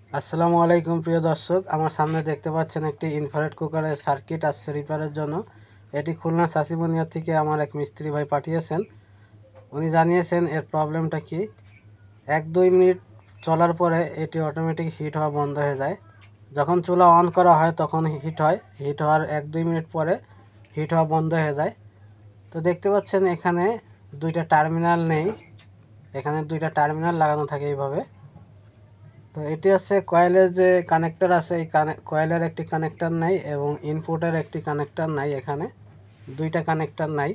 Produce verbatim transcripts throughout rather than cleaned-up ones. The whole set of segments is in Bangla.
আসসালামু আলাইকুম প্রিয় দর্শক, আমার সামনে দেখতে পাচ্ছেন একটি ইনফ্রারেড কুকারের সার্কিট আসছে রিপেয়ারের জন্য। এটি খুলনা চাষিবনিয়া থেকে আমার এক মিস্ত্রি ভাই পাঠিয়েছেন। উনি জানিয়েছেন এর প্রবলেমটা কি। এক দুই মিনিট চলার পরে এটি অটোমেটিক হিট হওয়া বন্ধ হয়ে যায়। যখন চুলা অন করা হয় তখন হিট হয়, হিট হওয়ার এক দুই মিনিট পরে হিট হওয়া বন্ধ হয়ে যায়। তো দেখতে পাচ্ছেন এখানে দুইটা টার্মিনাল নেই, এখানে দুইটা টার্মিনাল লাগানো থাকে এইভাবে। তো এটি হচ্ছে কয়েলের যে কানেক্টর আছে, এই কয়েলের একটি কানেক্টর নাই এবং ইনপুটের একটি কানেক্টর নাই, এখানে দুইটা কানেক্টর নাই।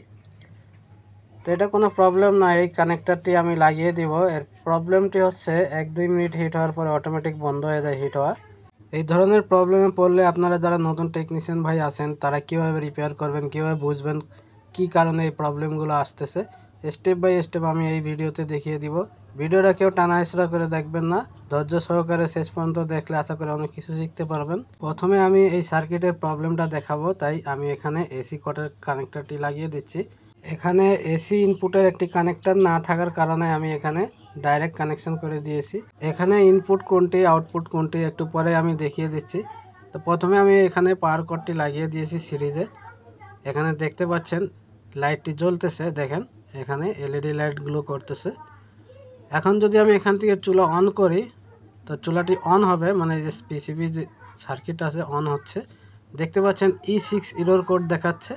তো এটা কোনো প্রবলেম নয়, এই কানেক্টরটি আমি লাগিয়ে দিব। এর প্রবলেমটি হচ্ছে এক দুই মিনিট হিট হওয়ার পরে অটোমেটিক বন্ধ হয়ে যায় হিট হওয়া। এই ধরনের প্রবলেমে পড়লে আপনারা যারা নতুন টেকনিশিয়ান ভাই আছেন তারা কীভাবে রিপেয়ার করবেন, কীভাবে বুঝবেন কী কারণে এই প্রবলেমগুলো আসতেছে, স্টেপ বাই স্টেপ আমি এই ভিডিওতে দেখিয়ে দিব। ভিডিওটা কেউ টানা হেঁচড়া করে দেখবেন না, ধৈর্য সহকারে শেষ পর্যন্ত দেখলে আশা করি অনেক কিছু শিখতে পারবেন। প্রথমে আমি এই সার্কিটের প্রবলেমটা দেখাবো, তাই আমি এখানে এসি কটের কানেক্টরটি লাগিয়ে দিচ্ছি। এখানে এসি ইনপুটের একটি কানেক্টর না থাকার কারণে আমি এখানে ডাইরেক্ট কানেকশন করে দিয়েছি। এখানে ইনপুট কোনটি আউটপুট কোনটি একটু পরে আমি দেখিয়ে দিচ্ছি। তো প্রথমে আমি এখানে পাওয়ার কর্ডটি লাগিয়ে দিয়েছি সিরিজে। এখানে দেখতে পাচ্ছেন লাইটটি জ্বলতেছে, দেখেন এখানে এলইডি লাইট গ্লো করতেছে। এখন যদি আমি এখান থেকে চুলা অন করি তো চুলাটি অন হবে, মানে যে পিসিবি যে সার্কিট আছে অন হচ্ছে। দেখতে পাচ্ছেন ই সিক্স ইরর কোড দেখাচ্ছে।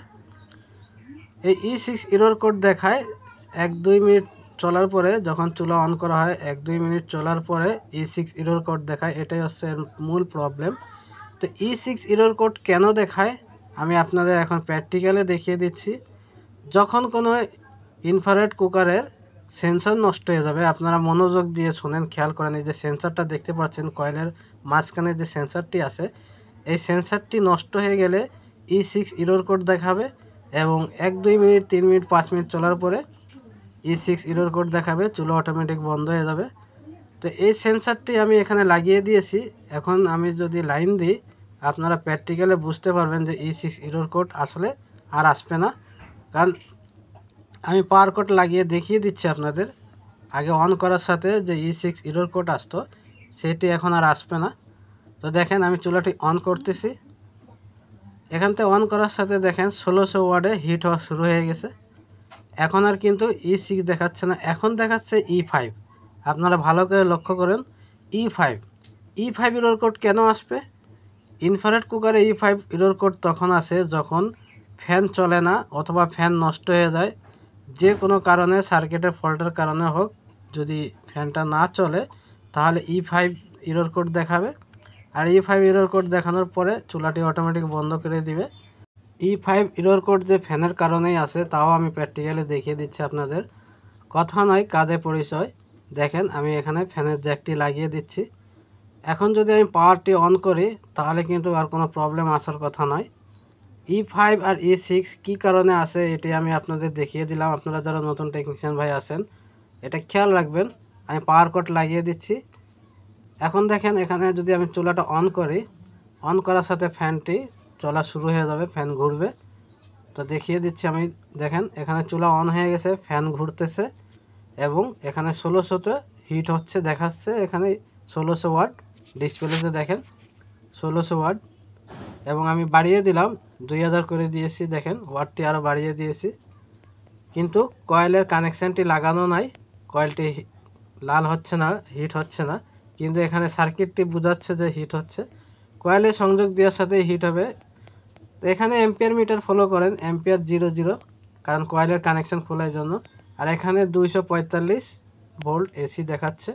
এই ই সিক্স ইরর কোড দেখায় এক দুই মিনিট চলার পরে, যখন চুলা অন করা হয় এক দুই মিনিট চলার পরে ই সিক্স ইরর কোড দেখায়। এটাই হচ্ছে এর মূল প্রবলেম। তো ই সিক্স ইরর কোড কেন দেখায় আমি আপনাদের এখন প্র্যাকটিক্যালে দেখিয়ে দিচ্ছি। যখন কোনো ইনফ্রারেড কুকারের সেন্সর নষ্ট হয়ে যাবে, আপনারা মনোযোগ দিয়ে শুনেন, খেয়াল করেন। এই যে সেন্সরটা দেখতে পাচ্ছেন কয়েলের মাঝখানে যে সেন্সরটি আছে, এই সেন্সরটি নষ্ট হয়ে গেলে ই সিক্স ইরর কোড দেখাবে এবং এক দুই মিনিট তিন মিনিট পাঁচ মিনিট চলার পরে ই সিক্স ইরর কোড দেখাবে, চুলো অটোমেটিক বন্ধ হয়ে যাবে। তো এই সেন্সরটি আমি এখানে লাগিয়ে দিয়েছি। এখন আমি যদি লাইন দিই আপনারা প্র্যাকটিক্যালে বুঝতে পারবেন যে ই সিক্স ইরর কোড আসলে আর আসবে না। কারণ আমি পাওয়ার কোড লাগিয়ে দেখিয়ে দিচ্ছি আপনাদের। আগে অন করার সাথে যে ই সিক্স ইরর কোড আসতো সেটি এখন আর আসবে না। তো দেখেন আমি চুলাটি অন করতেছি, এখান থেকে অন করার সাথে দেখেন ষোলোশো ওয়ার্ডে হিট হওয়া শুরু হয়ে গেছে। এখন আর কিন্তু ই সিক্স দেখাচ্ছে না, এখন দেখাচ্ছে ই ফাইভ। আপনারা ভালো করে লক্ষ্য করেন, E five E five error code কেন আসবে? ইনফ্রারেড কুকারে ই ফাইভ ইরর কোড তখন আসে যখন ফ্যান চলে না অথবা ফ্যান নষ্ট হয়ে যায়, যে কোনো কারণে সার্কিটের ফল্টের কারণে হোক, যদি ফ্যানটা না চলে তাহলে ই ফাইভ ইরর কোড দেখাবে। আর ই ফাইভ ইরর কোড দেখানোর পরে চুলাটি অটোমেটিক বন্ধ করে দিবে। ই ফাইভ ইরর কোড যে ফ্যানের কারণেই আসে তাও আমি প্র্যাকটিক্যালি দেখিয়ে দিচ্ছি আপনাদের, কথা নয় কাজে পরিচয়। দেখেন আমি এখানে ফ্যানের জ্যাকটি লাগিয়ে দিচ্ছি। এখন যদি আমি পাওয়ারটি অন করি তাহলে কিন্তু আর কোনো প্রবলেম আসার কথা নয়। ই ফাইভ আর ই সিক্স কী কারণে আসে এটি আমি আপনাদের দেখিয়ে দিলাম। আপনারা যারা নতুন টেকনিশিয়ান ভাই আছেন এটা খেয়াল রাখবেন। আমি পাওয়ার কট লাগিয়ে দিচ্ছি। এখন দেখেন এখানে যদি আমি চুলাটা অন করি, অন করার সাথে ফ্যানটি চলা শুরু হয়ে যাবে, ফ্যান ঘুরবে। তো দেখিয়ে দিচ্ছি আমি, দেখেন এখানে চুলা অন হয়ে গেছে, ফ্যান ঘুরতেছে এবং এখানে ষোলোশোতে হিট হচ্ছে দেখাচ্ছে। এখানে ষোলোশো ওয়াট ডিসপ্লেতে দেখেন ষোলোশো ওয়াট, এবং আমি বাড়িয়ে দিলাম দুই হাজার করে দিয়েছি। দেখেন ওয়াটটি আরও বাড়িয়ে দিয়েছি, কিন্তু কয়েলের কানেকশানটি লাগানো নাই, কয়েলটি লাল হচ্ছে না, হিট হচ্ছে না, কিন্তু এখানে সার্কিটটি বোঝাচ্ছে যে হিট হচ্ছে। কয়েলের সংযোগ দেওয়ার সাথে হিট হবে। তো এখানে অ্যাম্পিয়ার মিটার ফলো করেন, অ্যাম্পিয়ার জিরো জিরো, কারণ কয়েলের কানেকশান খোলার জন্য। আর এখানে দুইশো পঁয়তাল্লিশ ভোল্ট এসি দেখাচ্ছে।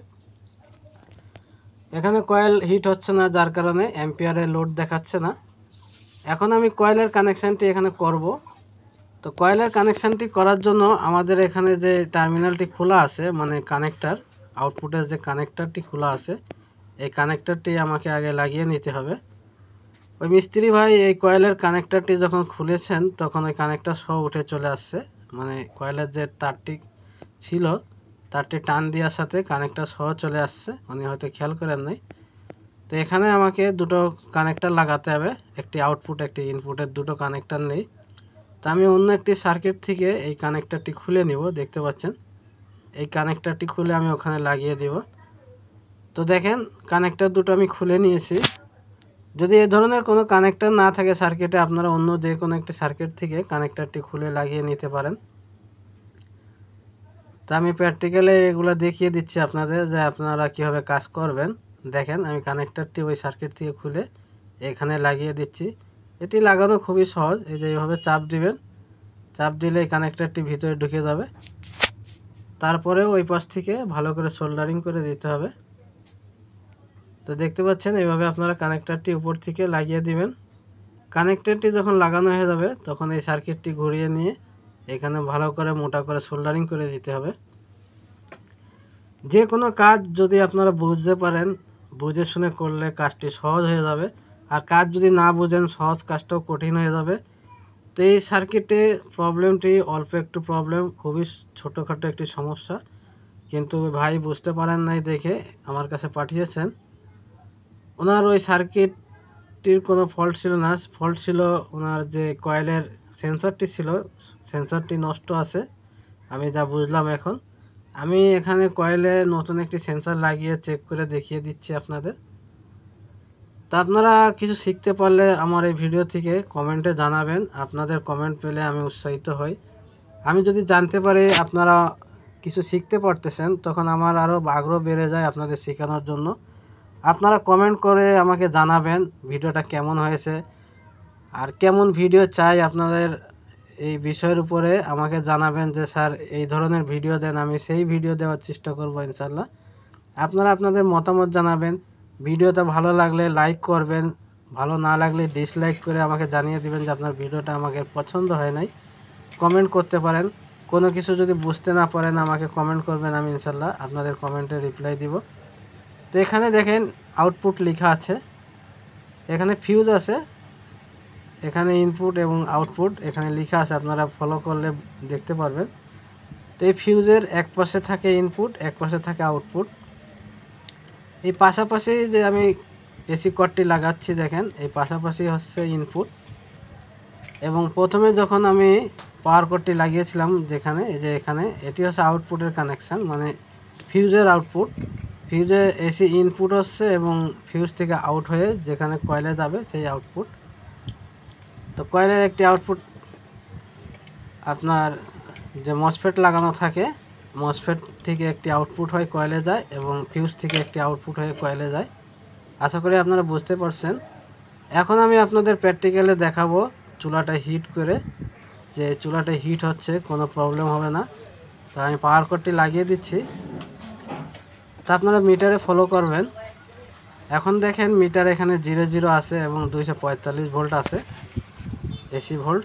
এখানে কয়েল হিট হচ্ছে না, যার কারণে অ্যাম্পিয়ারের লোড দেখাচ্ছে না। এখন আমি কয়েলের কানেকশানটি এখানে করব। তো কয়েলের কানেকশানটি করার জন্য আমাদের এখানে যে টার্মিনালটি খোলা আছে, মানে কানেক্টার, আউটপুটের যে কানেক্টারটি খোলা আছে, এই কানেক্টারটি আমাকে আগে লাগিয়ে নিতে হবে। ওই মিস্ত্রি ভাই এই কয়েলের কানেক্টারটি যখন খুলেছেন তখন ওই কানেক্টার সহ উঠে চলে আসছে, মানে কয়েলের যে তারটি ছিল তারটি টান দেওয়ার সাথে কানেক্টার সহ চলে আসছে, উনি হয়তো খেয়াল করেন নাই। তো এখানে আমাকে দুটো কানেক্টার লাগাতে হবে, একটি আউটপুট একটি ইনপুটের দুটো কানেক্টার নেই। তো আমি অন্য একটি সার্কিট থেকে এই কানেক্টারটি খুলে নিব। দেখতে পাচ্ছেন এই কানেক্টারটি খুলে আমি ওখানে লাগিয়ে দিব। তো দেখেন কানেক্টর দুটো আমি খুলে নিয়েছি। যদি এই ধরনের কোনো কানেক্টর না থাকে সার্কিটে, আপনারা অন্য যে কোনো একটি সার্কিট থেকে কানেক্টরটি খুলে লাগিয়ে নিতে পারেন। তো আমি প্র্যাকটিক্যালে এগুলো দেখিয়ে দিচ্ছি আপনাদের যে আপনারা কীভাবে কাজ করবেন। দেখেন আমি কানেক্টরটি ওই সার্কিট থেকে খুলে এখানে লাগিয়ে দিচ্ছি। এটি লাগানো খুবই সহজ। এই যে এইভাবে চাপ দিবেন, চাপ দিলে এই কানেক্টরটি ভিতরে ঢুকে যাবে। তারপরেও ওই পাশ থেকে ভালো করে সোল্ডারিং করে দিতে হবে। তো দেখতে পাচ্ছেন এইভাবে আপনারা কানেক্টরটি উপর থেকে লাগিয়ে দিবেন। কানেক্টরটি যখন লাগানো হয়ে যাবে তখন এই সার্কিটটি ঘুরিয়ে নিয়ে এখানে ভালো করে মোটা করে সোল্ডারিং করে দিতে হবে। যে কোনো কাজ যদি আপনারা বুঝতে পারেন, বুঝে শুনে করলে কাজটি সহজ হয়ে যাবে। আর কাজ যদি না বুঝেন সহজ কাজটাও কঠিন হয়ে যাবে। তো এই সার্কিটে প্রবলেমটি অল্প একটু প্রবলেম, খুবই ছোটোখাটো একটি সমস্যা, কিন্তু ভাই বুঝতে পারেন নাই দেখে আমার কাছে পাঠিয়েছেন। ওনার ওই সার্কিটটির কোনো ফল্ট ছিল না, ফল্ট ছিল ওনার যে কয়েলের সেন্সরটি ছিল, সেন্সরটি নষ্ট আছে আমি যা বুঝলাম। এখন আমি এখানে কয়েলে নতুন একটি সেন্সর লাগিয়ে চেক করে দেখিয়ে দিচ্ছি আপনাদের। তো আপনারা কিছু শিখতে পারলে আমার এই ভিডিও থেকে কমেন্টে জানাবেন। আপনাদের কমেন্ট পেলে আমি উৎসাহিত হই। আমি যদি জানতে পারি আপনারা কিছু শিখতে পারতেছেন তখন আমার আরও আগ্রহ বেড়ে যায় আপনাদের শেখানোর জন্য। আপনারা কমেন্ট করে আমাকে জানাবেন ভিডিওটা কেমন হয়েছে আর কেমন ভিডিও চাই আপনাদের এই বিষয়ের উপরে আমাকে জানাবেন যে স্যার এই ধরনের ভিডিও দেন, আমি সেই ভিডিও দেওয়ার চেষ্টা করব ইনশাল্লাহ। আপনারা আপনাদের মতামত জানাবেন। ভিডিওটা ভালো লাগলে লাইক করবেন, ভালো না লাগলে ডিসলাইক করে আমাকে জানিয়ে দিবেন যে আপনার ভিডিওটা আমাকে পছন্দ হয় নাই। কমেন্ট করতে পারেন। কোনো কিছু যদি বুঝতে না পারেন আমাকে কমেন্ট করবেন, আমি ইনশাল্লাহ আপনাদের কমেন্টে রিপ্লাই দিব। তো এখানে দেখেন আউটপুট লেখা আছে, এখানে ফিউজ আছে, এখানে ইনপুট এবং আউটপুট এখানে লেখা আছে, আপনারা ফলো করলে দেখতে পারবেন। তো এই ফিউজের এক পাশে থাকে ইনপুট, এক পাশে থাকে আউটপুট। এই পাশাপাশি যে আমি এসি কর্ডটি লাগাচ্ছি দেখেন, এই পাশাপাশি হচ্ছে ইনপুট। এবং প্রথমে যখন আমি পাওয়ার কর্ডটি লাগিয়েছিলাম যেখানে, এই যে এখানে, এটি হচ্ছে আউটপুটের কানেকশান, মানে ফিউজের আউটপুট। ফিউজে এসি ইনপুট হচ্ছে এবং ফিউজ থেকে আউট হয়ে যেখানে কয়েলে যাবে সেই আউটপুট। তো কয়েলের একটি আউটপুট আপনার যে মসফেট লাগানো থাকে, মসফেট থেকে একটি আউটপুট হয় কয়েলে যায় এবং ফিউজ থেকে একটি আউটপুট হয়ে কয়েলে যায়। আশা করি আপনারা বুঝতে পারছেন। এখন আমি আপনাদের প্র্যাকটিক্যালে দেখাবো চুলাটা হিট করে, যে চুলাটা হিট হচ্ছে, কোনো প্রবলেম হবে না। তো আমি পাওয়ার কর্ডটি লাগিয়ে দিচ্ছি। তা আপনারা মিটারে ফলো করবেন। এখন দেখেন মিটার এখানে জিরো জিরো আছে এবং দুইশো পঁয়তাল্লিশ ভোল্ট আছে, এসি ভোল্ট।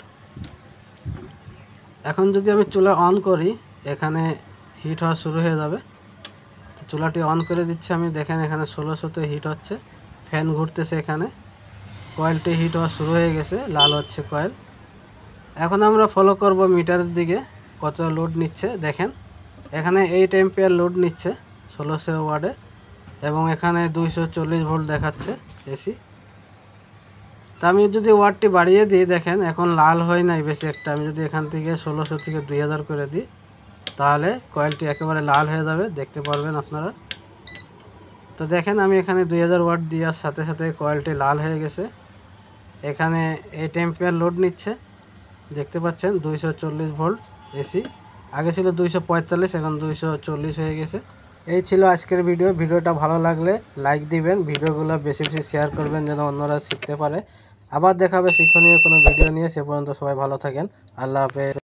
এখন যদি আমি চুলা অন করি এখানে হিট হওয়া শুরু হয়ে যাবে। চুলাটি অন করে দিচ্ছি আমি, দেখেন এখানে ষোলোশোতে হিট হচ্ছে, ফ্যান ঘুরতেছে, এখানে কয়েলটি হিট হওয়া শুরু হয়ে গেছে, লাল হচ্ছে কয়েল। এখন আমরা ফলো করব মিটারের দিকে কত লোড নিচ্ছে। দেখেন এখানে এইট এম্পিয়ার লোড নিচ্ছে ষোলোশো ওয়ার্ডে এবং এখানে দুইশো চল্লিশ ভোল্ট দেখাচ্ছে এসি। তা আমি যদি ওয়াটটি বাড়িয়ে দিই, দেখেন এখন লাল হয় নাই বেশি একটা। আমি যদি এখান থেকে ষোলোশো থেকে দুই হাজার করে দিই তাহলে কয়েলটি একেবারে লাল হয়ে যাবে, দেখতে পারবেন আপনারা। তো দেখেন আমি এখানে দুই হাজার ওয়াট দেওয়ার সাথে সাথে কয়েলটি লাল হয়ে গেছে। এখানে এইট এম্পিয়ার লোড নিচ্ছে, দেখতে পাচ্ছেন দুইশো চল্লিশ ভোল্ট এসি। আগে ছিল দুইশো পঁয়তাল্লিশ, এখন দুইশো চল্লিশ হয়ে গেছে। এই ছিল আজকের ভিডিও। ভিডিওটা ভালো লাগলে লাইক দিবেন, ভিডিওগুলো বেশি বেশি শেয়ার করবেন যেন অন্যরা শিখতে পারে। আবার দেখাবে শিক্ষণীয় কোনো ভিডিও নিয়ে। সে পর্যন্ত সবাই ভালো থাকেন। আল্লাহ হাফেজ।